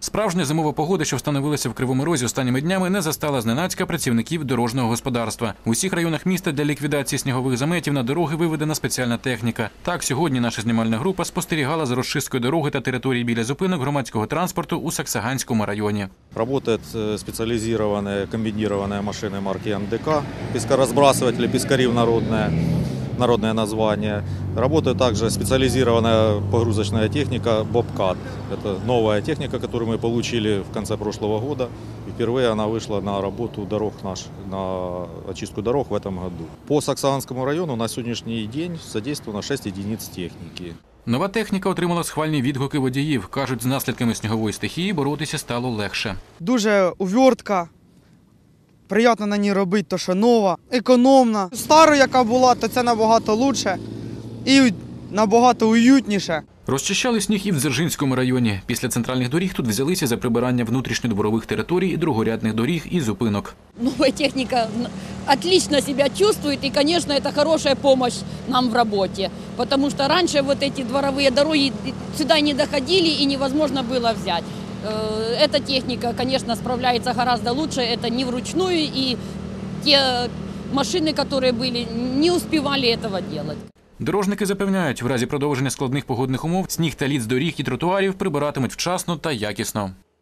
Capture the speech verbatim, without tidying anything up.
Справжня зимова погода, що встановилася в Кривому Розі останніми днями, не застала зненацька працівників дорожнього господарства. У усіх районах міста для ліквідації снігових заметів на дороги виведена спеціальна техніка. Так, сьогодні наша знімальна група спостерігала за розчисткою дороги та території біля зупинок громадського транспорту у Саксаганському районі. Работает специализированная комбинированная машина марки эм дэ ка, пескорозбрасыватели, пескарив народное, народное название. Работает также специализированная погрузочная техника Bobcat. Это новая техника, которую мы получили в конце прошлого года. И впервые она вышла на работу дорог наш, на очистку дорог в этом году. По Саксаганскому району на сегодняшний день задействовано шесть единиц техники. Нова техніка отримала схвальні відгуки водіїв. Кажуть, з наслідками снігової стихії боротися стало легше. Дуже увертка, приємно на ній робити, то що нова, економна. Стару, яка була, то це набагато краще і набагато уютніше. Розчищали сніг і в Дзержинському районі. Після центральних доріг тут взялися за прибирання внутрішньодворових територій, другорядних доріг і зупинок. Новая техника отлично себя чувствует, и, конечно, это хорошая помощь нам в работе, потому что раньше вот эти дворовые дороги сюда не доходили и невозможно было взять. Эта техника, конечно, справляется гораздо лучше, это не вручную, и те машины, которые были, не успевали этого делать. Дорожники запевняють, в разі продовження складних погодних умов сніг та лід з доріг і тротуарів прибиратимуть вчасно та якісно.